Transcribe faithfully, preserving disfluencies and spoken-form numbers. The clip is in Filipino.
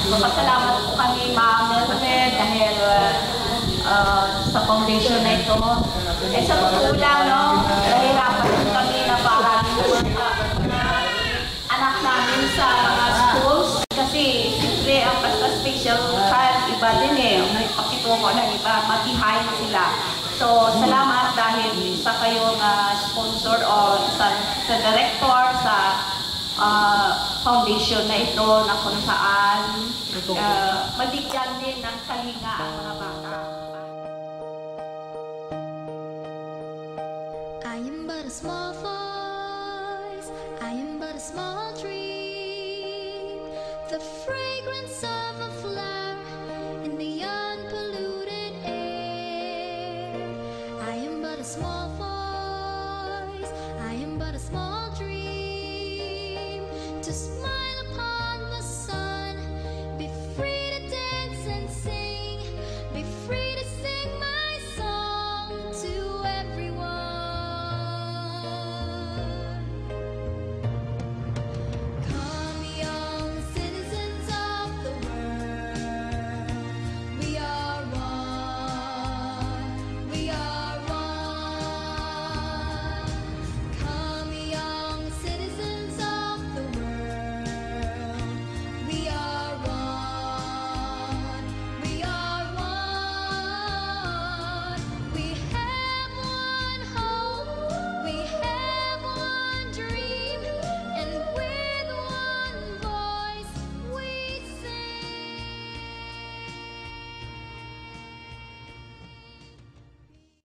Magpasalamat po kami, Ma'am Mildred, dahil uh, sa foundation na ito. Eh sa totoo lang, no, nahirapan po kami na para yung mga anak namin sa mga schools. Kasi, siyempre, ang basta special child, iba din eh. May pakitungo ng iba, mag-behind sila. So, salamat dahil isa kayong uh, sponsor o sa, sa director sa uh, foundation na ito na kung saan uh, mabigyan din ng kalinga ang mga bata. I am but a small voice, I am but a small dream, the fragrance of a flower in the